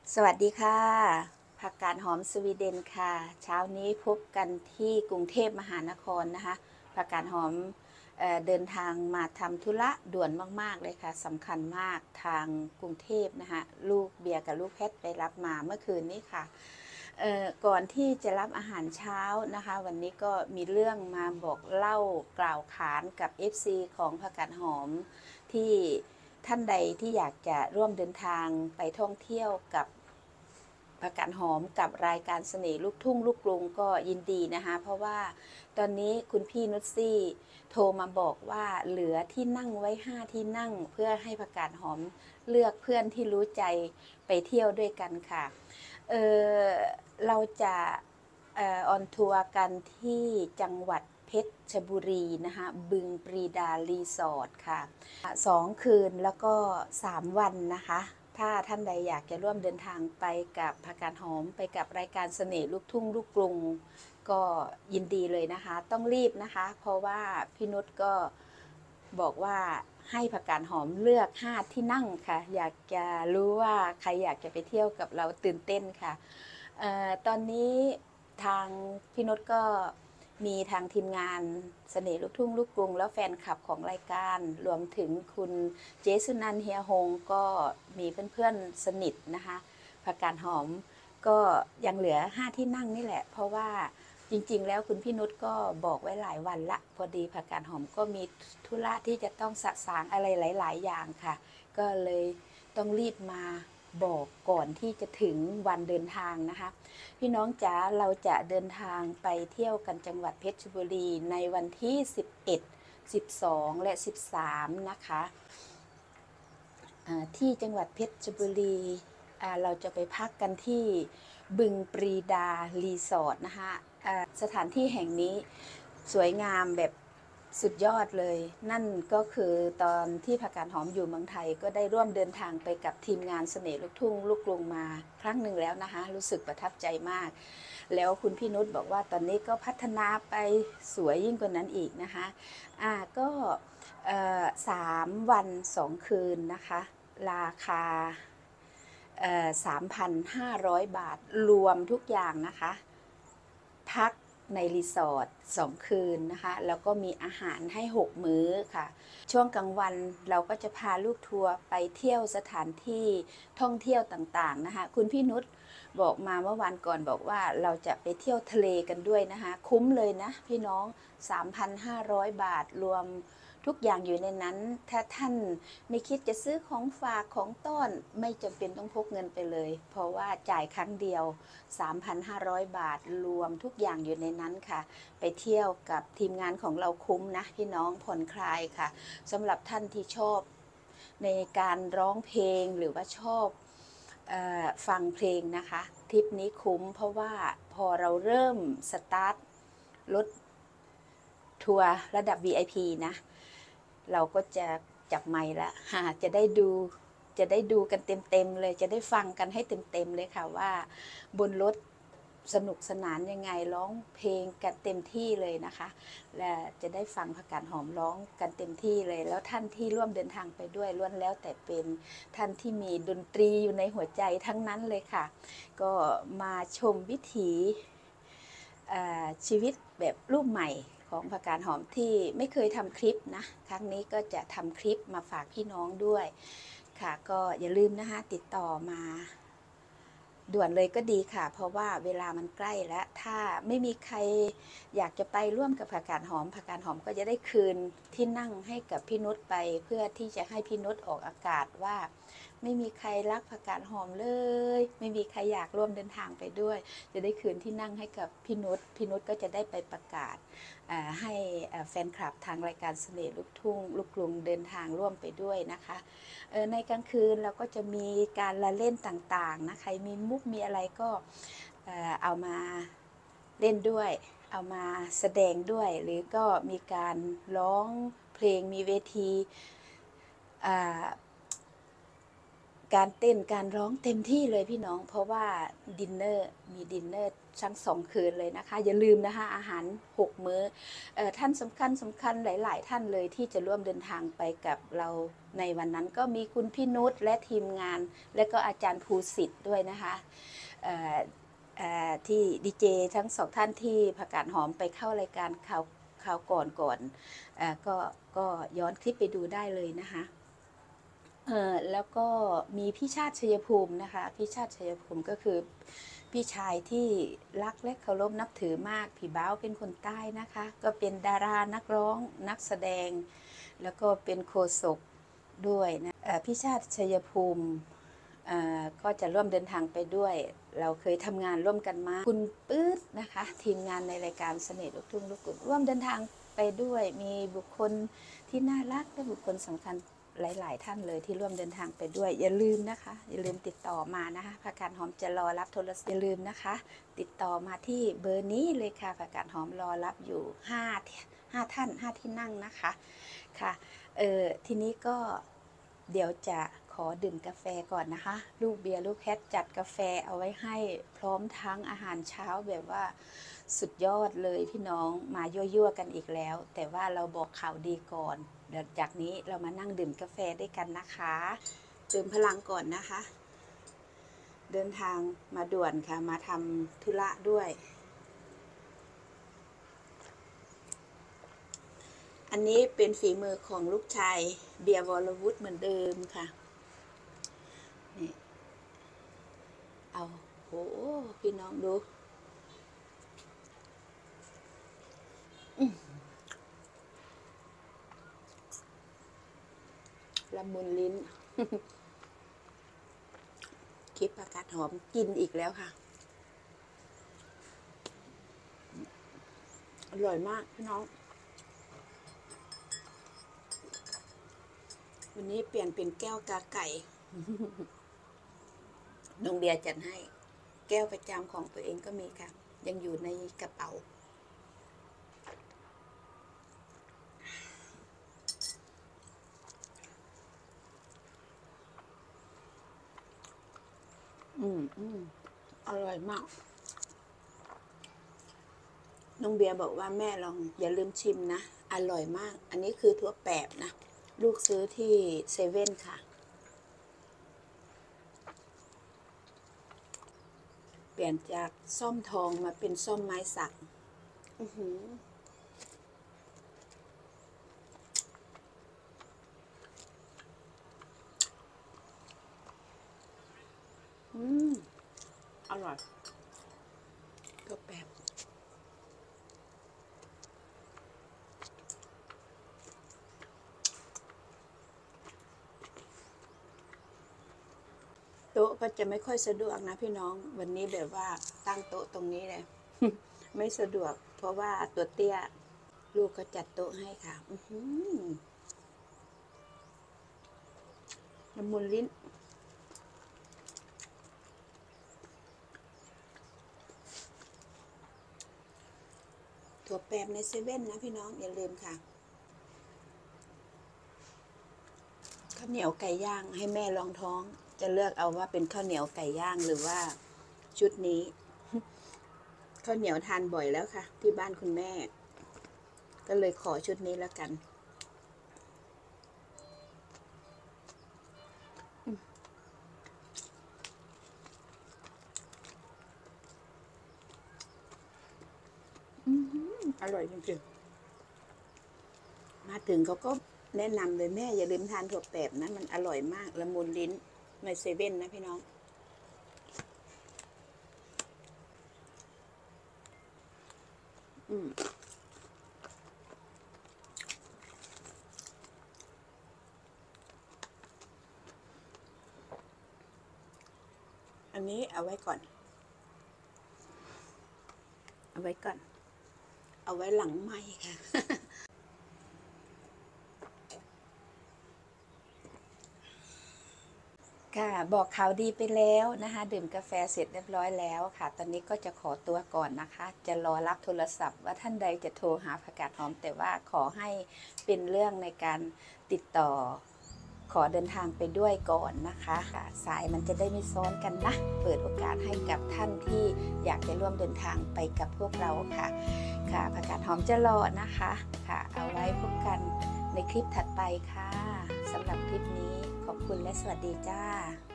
สวัสดีค่ะผักกาดหอมสวีเดนค่ะเช้านี้พบกันที่กรุงเทพมหานครนะคะผักกาดหอมเดินทางมาทำธุระด่วนมากๆเลยค่ะสำคัญมากทางกรุงเทพนะคะลูกเบียร์กับลูกแพทไปรับมาเมื่อคืนนี้ค่ะก่อนที่จะรับอาหารเช้านะคะวันนี้ก็มีเรื่องมาบอกเล่ากล่าวขานกับ FC ของผักกาดหอมที่ท่านใดที่อยากจะร่วมเดินทางไปท่องเที่ยวกับผักกาดหอมกับรายการเสน่ห์ลูกทุ่งลูกกรุงก็ยินดีนะคะเพราะว่าตอนนี้คุณพี่นุชซี่โทรมาบอกว่าเหลือที่นั่งไว้5ที่นั่งเพื่อให้ผักกาดหอมเลือกเพื่อนที่รู้ใจไปเที่ยวด้วยกันค่ะเออเราจะออนทัวร์กันที่จังหวัดเพชรบุรีนะคะบึงปรีดารีสอร์ทค่ะ2 คืนแล้วก็3 วันนะคะถ้าท่านใดอยากจะร่วมเดินทางไปกับผักกาดหอมไปกับรายการเสน่ห์ลูกทุ่งลูกกรุงก็ยินดีเลยนะคะต้องรีบนะคะเพราะว่าพี่นุชก็บอกว่าให้ผักกาดหอมเลือก5ที่นั่งค่ะอยากจะรู้ว่าใครอยากจะไปเที่ยวกับเราตื่นเต้นค่ะตอนนี้ทางพี่นุชก็มีทางทีมงานเสน่ห์ลูกทุ่งลูกกรุงแล้วแฟนคลับของรายการรวมถึงคุณเจสุนันท์เฮียฮงก็มีเพื่อนๆสนิทนะคะผักกาดหอมก็ยังเหลือ5ที่นั่งนี่แหละเพราะว่าจริงๆแล้วคุณพี่นุชก็บอกไว้หลายวันละพอดีผักกาดหอมก็มีธุระที่จะต้องสะสางอะไรหลายๆอย่างค่ะก็เลยต้องรีบมาบอกก่อนที่จะถึงวันเดินทางนะคะพี่น้องจ๋าเราจะเดินทางไปเที่ยวกันจังหวัดเพชรบุรีในวันที่11 12และ13นะคะที่จังหวัดเพชรบุรีเราจะไปพักกันที่บึงปรีดารีสอร์ทนะคะสถานที่แห่งนี้สวยงามแบบสุดยอดเลยนั่นก็คือตอนที่ผักกาดหอมอยู่เมืองไทยก็ได้ร่วมเดินทางไปกับทีมงานเสน่ห์ลูกทุ่งลูกกรุงมาครั้งหนึ่งแล้วนะคะรู้สึกประทับใจมากแล้วคุณพี่นุชบอกว่าตอนนี้ก็พัฒนาไปสวยยิ่งกว่านั้นอีกนะคะก็3 วัน 2 คืนนะคะราคา3,500 บาทรวมทุกอย่างนะคะพักในรีสอร์ท2 คืนนะคะแล้วก็มีอาหารให้6 มื้อค่ะช่วงกลางวันเราก็จะพาลูกทัวร์ไปเที่ยวสถานที่ท่องเที่ยวต่างๆนะคะคุณพี่นุชบอกมาเมื่อวันก่อนบอกว่าเราจะไปเที่ยวทะเลกันด้วยนะคะคุ้มเลยนะพี่น้อง3,500 บาทรวมทุกอย่างอยู่ในนั้นถ้าท่านไม่คิดจะซื้อของฝากของต้อนไม่จำเป็นต้องพกเงินไปเลยเพราะว่าจ่ายครั้งเดียว3,500 บาทรวมทุกอย่างอยู่ในนั้นค่ะไปเที่ยวกับทีมงานของเราคุ้มนะพี่น้องผ่อนคลายค่ะสำหรับท่านที่ชอบในการร้องเพลงหรือว่าชอบฟังเพลงนะคะทริปนี้คุ้มเพราะว่าพอเราเริ่มสตาร์ทรถทัวร์ระดับ VIP นะเราก็จะจับไมค์ละจะได้ดูกันเต็มๆเลยจะได้ฟังกันให้เต็มๆเลยค่ะว่าบนรถสนุกสนานยังไงร้องเพลงกันเต็มที่เลยนะคะและจะได้ฟังผักกาดหอมร้องกันเต็มที่เลยแล้วท่านที่ร่วมเดินทางไปด้วยล้วนแล้วแต่เป็นท่านที่มีดนตรีอยู่ในหัวใจทั้งนั้นเลยค่ะก็มาชมวิถีชีวิตแบบรูปใหม่ของผักกาดหอมที่ไม่เคยทำคลิปนะครั้งนี้ก็จะทำคลิปมาฝากพี่น้องด้วยค่ะก็อย่าลืมนะคะติดต่อมาด่วนเลยก็ดีค่ะเพราะว่าเวลามันใกล้แล้วถ้าไม่มีใครอยากจะไปร่วมกับผักกาดหอมผักกาดหอมก็จะได้คืนที่นั่งให้กับพี่นุชไปเพื่อที่จะให้พี่นุชออกอากาศว่าไม่มีใครรักผักกาดหอมเลยไม่มีใครอยากร่วมเดินทางไปด้วยจะได้คืนที่นั่งให้กับพี่นุชก็จะได้ไปประกาศให้แฟนคลับทางรายการเสน่ห์ลูกทุ่งลูกกรุงเดินทางร่วมไปด้วยนะคะในกลางคืนเราก็จะมีการละเล่นต่างๆนะใครมีมุกมีอะไรก็เอามาเล่นด้วยเอามาแสดงด้วยหรือก็มีการร้องเพลงมีเวทีการเต้นการร้องเต็มที่เลยพี่น้องเพราะว่าดินเนอร์มีดินเนอร์ทั้ง2 คืนเลยนะคะอย่าลืมนะคะอาหาร6 มื้อท่านสำคัญหลายๆท่านเลยที่จะร่วมเดินทางไปกับเราในวันนั้นก็มีคุณพี่นุชและทีมงานและก็อาจารย์ภูสิทธิ์ด้วยนะคะที่ดีเจทั้ง2 ท่านที่ผักกาดหอมไปเข้ารายการข่าวก่อนก็ย้อนคลิปไปดูได้เลยนะคะแล้วก็มีพี่ชาติชัยภูมินะคะพี่ชาติชัยภูมิก็คือพี่ชายที่รักและเคารพนับถือมากพี่บ้าวเป็นคนใต้นะคะก็เป็นดารานักร้องนักแสดงแล้วก็เป็นโฆษกด้วยนะพี่ชาติชัยภูมิก็จะร่วมเดินทางไปด้วยเราเคยทำงานร่วมกันมาคุณปื๊ดนะคะทีมงานในรายการเสน่ห์ลูกทุ่งลูกกรุงร่วมเดินทางไปด้วยมีบุคคลที่น่ารักและบุคคลสำคัญหลายๆท่านเลยที่ร่วมเดินทางไปด้วยอย่าลืมนะคะอย่าลืมติดต่อมานะคะผักกาดหอมจะรอรับโทรศัพท์อย่าลืมนะคะติดต่อมาที่เบอร์นี้เลยค่ะผักกาดหอมรอรับอยู่5ท่าน5ที่นั่งนะคะค่ะทีนี้ก็เดี๋ยวจะขอดื่มกาแฟก่อนนะคะลูกเบียร์ลูกแคทจัดกาแฟเอาไว้ให้พร้อมทั้งอาหารเช้าแบบว่าสุดยอดเลยพี่น้องมายั่วๆกันอีกแล้วแต่ว่าเราบอกข่าวดีก่อนเดี๋ยวจากนี้เรามานั่งดื่มกาแฟด้วยกันนะคะเติมพลังก่อนนะคะเดินทางมาด่วนค่ะมาทำธุระด้วยอันนี้เป็นฝีมือของลูกชายเบียร์วรวุฒิเหมือนเดิมค่ะนี่เอาโหพี่น้องดูละมุนลิ้น คลิปผักกาดหอมกินอีกแล้วค่ะอร่อยมากพี่น้องวันนี้เปลี่ยนเป็นแก้วกาไก่น้องเบียร์จัดให้แก้วประจำของตัวเองก็มีค่ะยังอยู่ในกระเป๋าอร่อยมากน้องเบียร์บอกว่าแม่ลองอย่าลืมชิมนะอร่อยมากอันนี้คือถั่วแปบนะลูกซื้อที่เซเว่นค่ะเปลี่ยนจากส้อมทองมาเป็นส้มไม้สักอร่อยถั่วแปบโต๊ะก็จะไม่ค่อยสะดวกนะพี่น้องวันนี้แบบว่าตั้งโต๊ะตรงนี้เลย ไม่สะดวกเพราะว่าตัวเตี้ยลูกก็จัดโต๊ะให้ค่ะละมุนลิ้นถั่วแปบในเซเว่นนะพี่น้องอย่าลืมค่ะข้าวเหนียวไก่ย่างให้แม่ลองท้องจะเลือกเอาว่าเป็นข้าวเหนียวไก่ย่างหรือว่าชุดนี้ข้าวเหนียวทานบ่อยแล้วค่ะที่บ้านคุณแม่ก็เลยขอชุดนี้แล้วกันอร่อยจริงๆมาถึงเขาก็แนะนำเลยแม่อย่าลืมทานถั่วแปบนะมันอร่อยมากละมุนลิ้นในเซเว่นนะพี่น้องอันนี้เอาไว้ก่อนเอาไว้ก่อนเอาไว้หลังไมค์ค่ะค่ะบอกข่าวดีไปแล้วนะคะดื่มกาแฟเสร็จเรียบร้อยแล้วค่ะตอนนี้ก็จะขอตัวก่อนนะคะจะรอรับโทรศัพท์ว่าท่านใดจะโทรหาผักกาดหอมแต่ว่าขอให้เป็นเรื่องในการติดต่อขอเดินทางไปด้วยก่อนนะคะค่ะสายมันจะได้ไม่ซ้อนกันนะเปิดโอกาสให้กับท่านที่อยากจะร่วมเดินทางไปกับพวกเราค่ะค่ะผักกาดหอมจะรอนะคะค่ะเอาไว้พบกันในคลิปถัดไปค่ะสำหรับคลิปนี้ขอบคุณและสวัสดีจ้า